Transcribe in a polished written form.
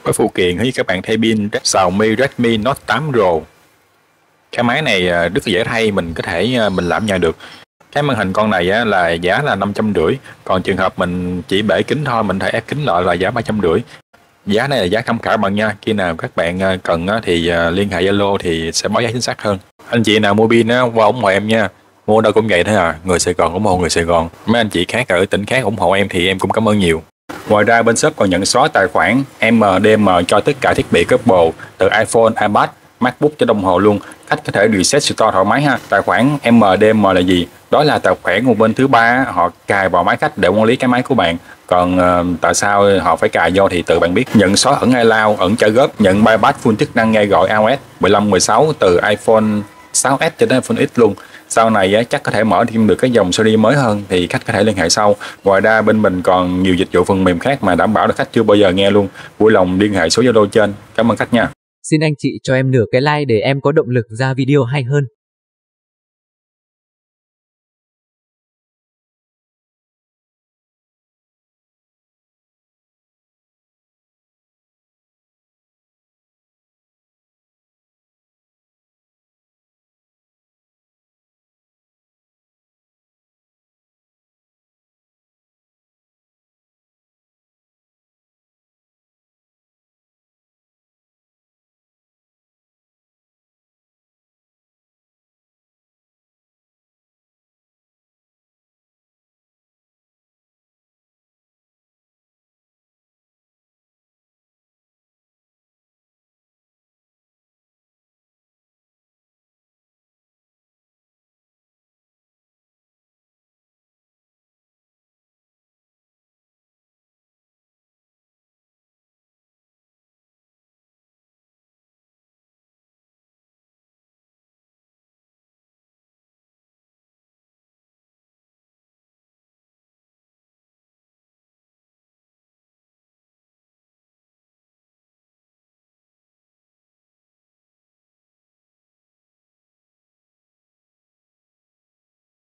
Với phụ kiện thì các bạn thay pin Xiaomi Redmi Note 8 Pro. Cái máy này rất là dễ thay, mình có thể mình làm nhà được. Cái màn hình con này là giá là 550, còn trường hợp mình chỉ bể kính thôi, mình thể ép kính lại là giá 350. Giá này là giá tham khảo bạn nha, khi nào các bạn cần thì liên hệ Zalo thì sẽ báo giá chính xác hơn. Anh chị nào mua pin qua ủng hộ em nha, mua đâu cũng vậy thôi à, người Sài Gòn ủng hộ người Sài Gòn, mấy anh chị khác ở tỉnh khác ủng hộ em thì em cũng cảm ơn nhiều. Ngoài ra bên shop còn nhận xóa tài khoản MDM cho tất cả thiết bị Apple, từ iPhone, iPad, MacBook cho đồng hồ luôn. Khách có thể reset store thoải mái ha. Tài khoản MDM là gì? Đó là tài khoản một bên thứ ba họ cài vào máy khách để quản lý cái máy của bạn. Còn tại sao họ phải cài vô thì tự bạn biết. Nhận xóa ẩn iCloud, ẩn trả góp, nhận bypass full chức năng nghe gọi iOS 15, 16 từ iPhone 6s cho đến iPhone X luôn. Sau này chắc có thể mở thêm được cái dòng series mới hơn thì khách có thể liên hệ sau. Ngoài ra bên mình còn nhiều dịch vụ phần mềm khác mà đảm bảo là khách chưa bao giờ nghe luôn. Vui lòng liên hệ số Zalo trên. Cảm ơn khách nha. Xin anh chị cho em nửa cái like để em có động lực ra video hay hơn.